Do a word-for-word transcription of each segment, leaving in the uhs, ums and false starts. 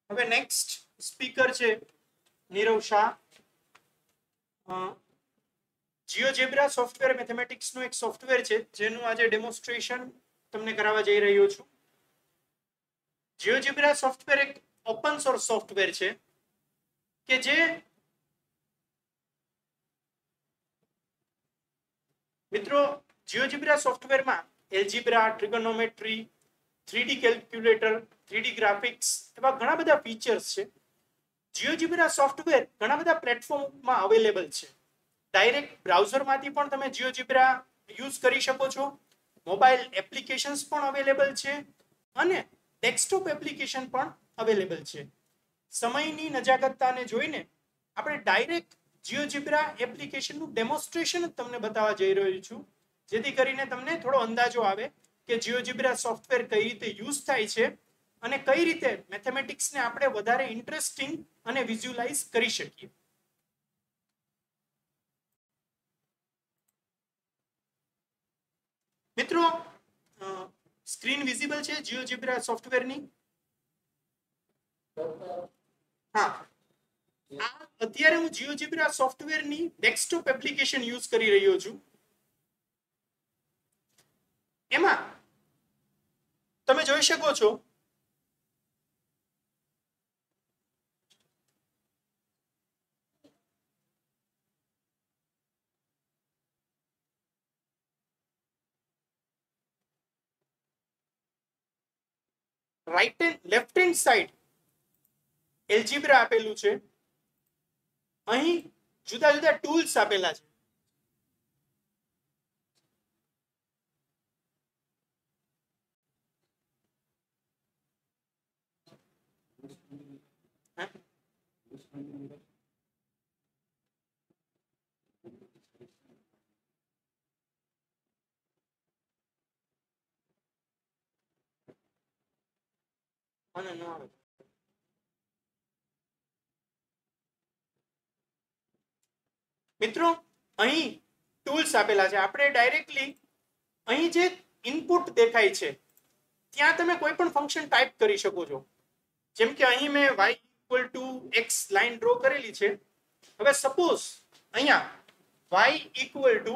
હવે next speaker છે Nirav Shah. GeoGebra software mathematics નું એક સોફ્ટવેર છે જેનું આજે ડેમોન્સ્ટ્રેશન તમને કરાવવા જઈ રહ્યો છું. જીઓજેબ્રા સોફ્ટવેર એક ઓપન સોર્સ સોફ્ટવેર છે કે જે મિત્રો જીઓજેબ્રા સોફ્ટવેરમાં algebra, trigonometry, three D calculator, three D graphics એવા ઘણા બધા ફીચર્સ છે. જીઓજેબ્રા સોફ્ટવેર ઘણા બધા પ્લેટફોર્મમાં અવેલેબલ છે. ડાયરેક્ટ બ્રાઉઝરમાંથી પણ તમે જીઓજેબ્રા યુઝ કરી શકો છો. મોબાઈલ એપ્લિકેશન્સ પણ અવેલેબલ છે અને ડેસ્કટોપ એપ્લિકેશન પણ અવેલેબલ છે. સમયની નજાકતતાને જોઈને આપણે ડાયરેક્ટ જીઓજેબ્રા એપ્લિકેશનનું ડેમોન્સ્ટ્રેશન જ તમને બતાવવા જઈ રહ્યો છું, જેથી કરીને તમને થોડો અંદાજો આવે કે જીઓજેબ્રા સોફ્ટવેર કઈ રીતે યુઝ થાય છે અને કઈ રીતે મેથેમેટિક્સને આપણે વધારે ઇન્ટરેસ્ટિંગ અને વિઝ્યુઅલાઇઝ કરી શકીએ. મિત્રો સ્ક્રીન વિઝિબલ છે જીઓજેબ્રા સોફ્ટવેરની? હા, આ અત્યારે હું જીઓજેબ્રા સોફ્ટવેરની ડેસ્કટોપ એપ્લિકેશન યુઝ કરી રહ્યો છું. એમાં તમે જોઈ શકો છો right hand left hand side algebra આપેલું છે. અહીં જુદા જુદા ટૂલ્સ આપેલા છે. મને ન આવે. મિત્રો અહીં ટૂલ્સ આપેલા છે. આપણે ડાયરેક્ટલી અહીં જે ઇનપુટ દેખાય છે ત્યાં તમે કોઈ પણ ફંક્શન ટાઈપ કરી શકો છો. જેમ કે અહીં મેં y equal to x line draw કરેલી છે. હવે સપોઝ અહીંયા y equal to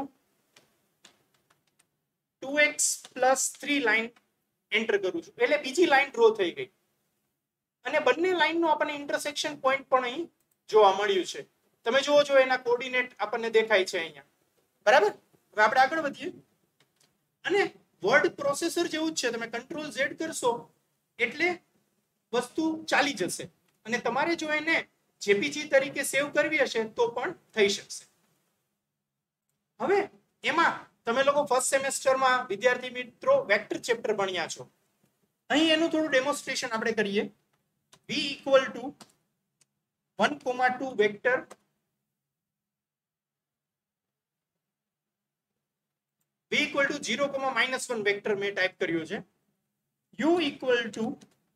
two x plus three line enter કરું છું એટલે બીજી લાઈન ડ્રો થઈ ગઈ અને બંને લાઈનનું આપણને ઇન્ટરસેક્શન પોઈન્ટ પણ અહીં જોવા મળ્યું છે. તમે જુઓ છો એના કોઓર્ડિનેટ આપણને દેખાય છે અહીંયા. બરાબર? હવે આપણે આગળ વધીએ. અને વર્ડ પ્રોસેસર જેવું જ છે. તમે કંટ્રોલ ઝેડ કરશો એટલે વસ્તુ ચાલી જશે અને તમારે જો એને જેપીજી તરીકે સેવ કરવી હશે તો પણ થઈ શકશે. હવે એમાં તમે લોકો ફર્સ્ટ સેમેસ્ટરમાં વિદ્યાર્થી મિત્રો વેક્ટર ચેપ્ટર ભણ્યા છો. અહીં એનું થોડું ડેમોન્સ્ટ્રેશન આપણે કરીએ. v equal to one comma two vector v equal to zero comma minus one vector મેં ટાઈપ કર્યો છે. u equal to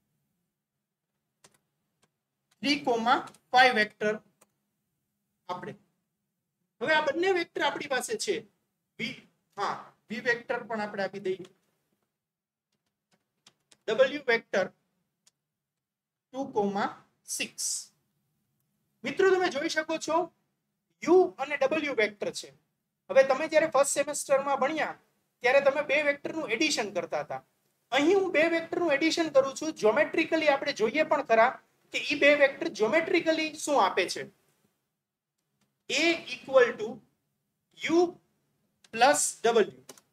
three comma five vector આપણે હવે આ બંને વેક્ટર આપણી પાસે છે. v હા v વેક્ટર પણ આપણે આપી દઈએ. w vector two comma six. મિત્રો તમે જોઈ શકો છો u અને w વેક્ટર છે. હવે તમે જ્યારે ફર્સ્ટ સેમેસ્ટરમાં ભણ્યા ત્યારે તમે બે વેક્ટરનું એડિશન કરતા હતા. અહીં હું બે વેક્ટરનું એડિશન કરું છું. જ્યોમેટ્રિકલી આપણે જોઈએ પણ ખરા કે ઈ બે વેક્ટર જ્યોમેટ્રિકલી શું આપે છે. a equal to u plus w.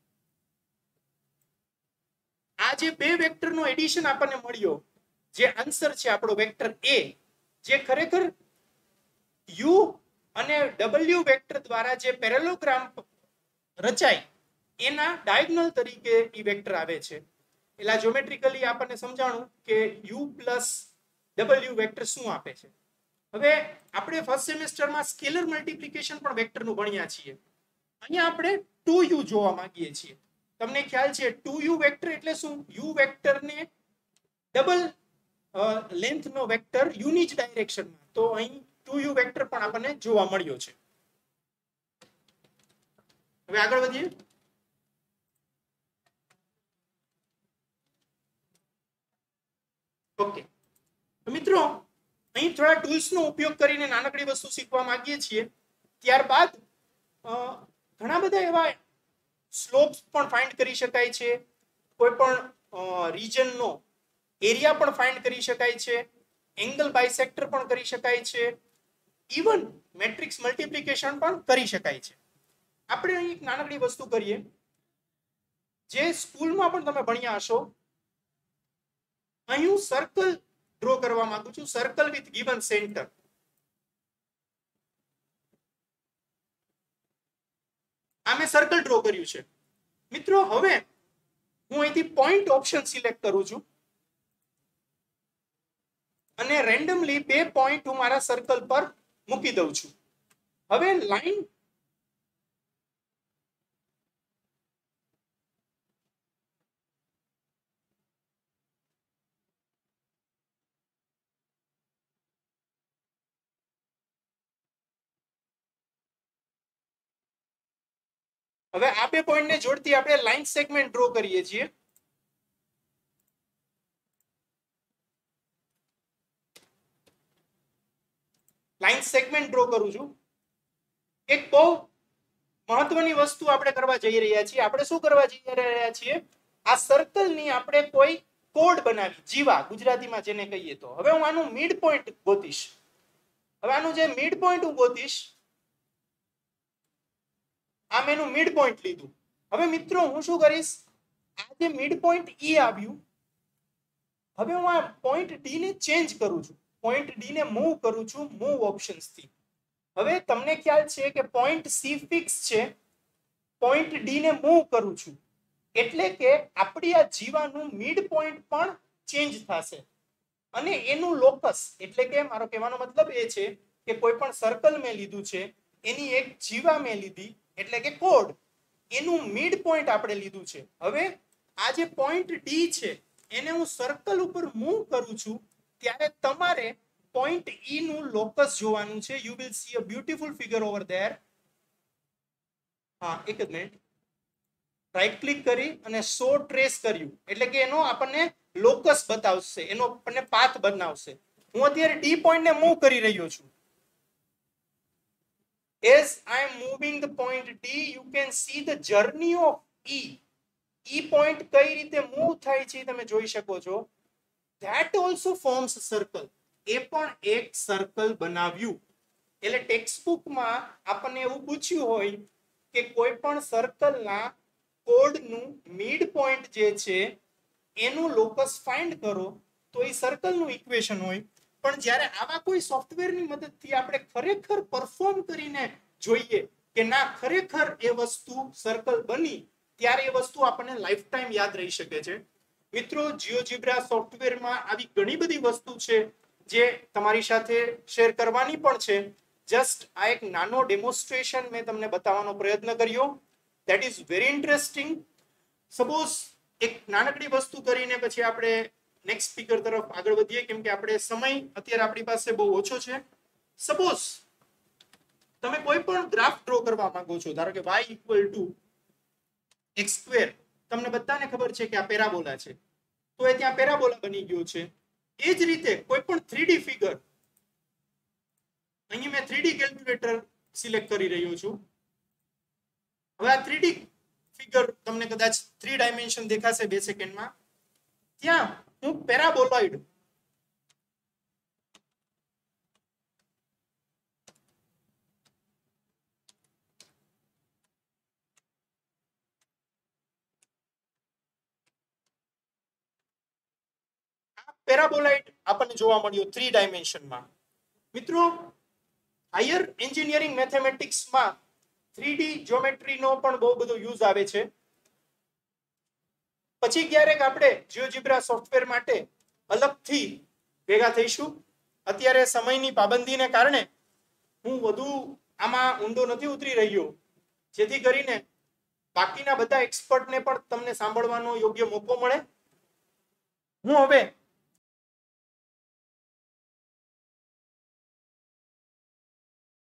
આ જે બે વેક્ટરનું એડિશન આપણને મળ્યો, જે આન્સર છે આપણો વેક્ટર a, જે ખરેખર u અને w વેક્ટર દ્વારા જે પેરેલોગ્રામ રચાય એના ડાયગોનલ તરીકે ઈ વેક્ટર આવે છે. એટલે જ્યોમેટ્રિકલી આપણને સમજાણું કે u પ્લસ w વેક્ટર શું આપે છે. હવે આપણે ફર્સ્ટ સેમેસ્ટરમાં સ્કેલર મલ્ટિપ્લિકેશન પણ વેક્ટરનું ભણ્યા છીએ. અહીંયા આપણે ટુ યુ જોવા માંગીએ છીએ. તમને ખ્યાલ છે ટુ યુ વેક્ટર એટલે શું? u વેક્ટરને ડબલ લેન્થ નો વેક્ટર u ની જ ડાયરેક્શનમાં. તો અહીં ટુ યુ વેક્ટર પણ આપણને જોવા મળ્યો છે. હવે આગળ વધીએ. ઓકે, મિત્રો અહીં થોડા ટૂલ્સનો ઉપયોગ કરીને નાનકડી વસ્તુ શીખવા માંગીએ છીએ. ત્યારબાદ ઘણા બધા એવા સ્લોપ્સ પણ ફાઇન્ડ કરી શકાય છે, કોઈ પણ રીજનનો એરિયા પણ ફાઇન્ડ કરી શકાય છે, એંગલ બાયસેક્ટર પણ કરી શકાય છે, ઇવન મેટ્રિક્સ મલ્ટિપ્લિકેશન પણ કરી શકાય છે. આપણે અહીં એક નાનકડી વસ્તુ કરીએ જે સ્કૂલમાં પણ તમે ભણ્યા હશો. અહીં હું સર્કલ ડ્રો કરવા માંગુ છું, સર્કલ વિથ ગિવન સેન્ટર. આ મેં સર્કલ ડ્રો કર્યું છે. મિત્રો હવે હું અહીંથી પોઈન્ટ ઓપ્શન સિલેક્ટ કરું છું અને રેન્ડમલી બે પોઈન્ટ હું મારા સર્કલ પર મૂકી દઉં છું. હવે લાઈન હવે આ બે પોઈન્ટને જોડતી આપણે લાઈન સેગમેન્ટ ડ્રો કરીએ છીએ. લાઈન સેગમેન્ટ ડ્રો કરું છું. એક બહુ મહત્વની વસ્તુ આપણે કરવા જઈ રહ્યા છીએ. આપણે શું કરવા જઈ રહ્યા છીએ? આ સર્કલની આપણે કોઈ કોડ બનાવી, જીવા ગુજરાતીમાં જેને કહીએ તો. હવે હું આનું મિડ પોઈન્ટ ગોતીશ. હવે આનું જે મિડ પોઈન્ટ હું ગોતીશ, આ મેં એનું મિડ પોઈન્ટ લીધું. હવે મિત્રો હું શું કરીશ, આ જે મિડ પોઈન્ટ ઈ આવ્યું, હવે હું આ પોઈન્ટ ડી ને ચેન્જ કરું છું, પોઈન્ટ ડી ને મૂવ કરું છું મૂવ ઓપ્શન્સ થી. હવે તમને ખ્યાલ છે કે પોઈન્ટ સી ફિક્સ છે, પોઈન્ટ ડી ને મૂવ કરું છું એટલે કે આપણી આ જીવાનું મિડ પોઈન્ટ પણ ચેન્જ થશે અને એનું લોકસ, એટલે કે મારો કહેવાનો મતલબ એ છે કે કોઈ પણ સર્કલ મેં લીધું છે, એની એક જીવા મેં લીધી એટલે કે કોડ, એનું મિડ પોઈન્ટ આપણે લીધું છે. હવે આ જે પોઈન્ટ ડી છે એને હું સર્કલ ઉપર મૂવ કરું છું ત્યારે તમારે પોઈન્ટ ઈ નું લોકસ જોવાનું છે. You will see a beautiful figure over there. હા, એક જ મિનિટ. રાઈટ ક્લિક કરી અને સો ટ્રેસ કર્યું એટલે કે એનો આપણને લોકસ બતાવશે, એનો આપણને પાથ બનાવશે. હું અત્યારે ડી પોઈન્ટ ને મૂવ કરી રહ્યો છું. As I am moving the point D, you can see the journey of E. E point કઈ રીતે મૂવ થાય છે તમે જોઈ શકો છો. That also forms a circle. એ પણ એક સર્કલ બનાવ્યું. એટલે ટેક્સ્ટ બુકમાં આપણને એવું પૂછ્યું હોય કે કોઈ પણ સર્કલના કોડનું મિડ પોઈન્ટ જે છે એનું લોકસ ફાઇન્ડ કરો તો એ સર્કલનું ઇક્વેશન હોય. પણ જ્યારે આવા કોઈ સોફ્ટવેરની મદદથી આપણે ખરેખર પરફોર્મ કરીને જોઈએ કે ના ખરેખર એ વસ્તુ સર્કલ બની, ત્યારે એ વસ્તુ આપણને લાઈફ ટાઈમ યાદ રહી શકે છે. મિત્રો, જીઓજીબ્રા સોફ્ટવેરમાં આવી ઘણી બધી વસ્તુ છે જે તમારી સાથે શેર કરવાની પણ છે. જસ્ટ આ એક નાનો ડેમોન્સ્ટ્રેશન મેં તમને બતાવવાનો પ્રયત્ન કર્યો. That is very interesting. Suppose એક નાનકડી વસ્તુ કરીને પછી આપણે નેક્સ્ટ સ્પીકર તરફ આગળ વધીએ, કેમ કે આપણે સમય અત્યારે આપણી પાસે બહુ ઓછો છે. સપોઝ તમે કોઈ પણ ગ્રાફ ડ્રો કરવા માંગો છો, ધારો કે y equal to x square. તમને બધાને ખબર છે કે આ પેરાબોલા છે, તો એ ત્યાં પેરાબોલા બની ગયો છે. એ જ રીતે કોઈ પણ થ્રી ડી ફિગર, અહીં મેં થ્રી ડી કેલ્ક્યુલેટર સિલેક્ટ કરી રહ્યો છું. હવે આ થ્રી ડી ફિગર તમને કદાચ થ્રી ડાયમેન્શન દેખાશે બે સેકન્ડમાં. ત્યાં હું પેરાબોલોઇડ પેરાબોલાઇડ આપણને જોવા મળ્યો થ્રી ડાયમેન્શનમાં. મિત્રો, હાયર એન્જિનિયરિંગ મેથેમેટિક્સમાં થ્રી ડી જ્યોમેટ્રીનો પણ બહુ બધો યુઝ આવે છે. પછી ક્યારેક આપણે જીઓજીબ્રા સોફ્ટવેર માટે અલગથી ભેગા થઈશું. અત્યારે સમયની પાબંદીને કારણે હું વધુ આમાં ઊંડો નથી ઉતરી રહ્યો, જેથી કરીને બાકીના બધા એક્સપર્ટને પણ તમને સાંભળવાનો યોગ્ય મોકો મળે. હું હવે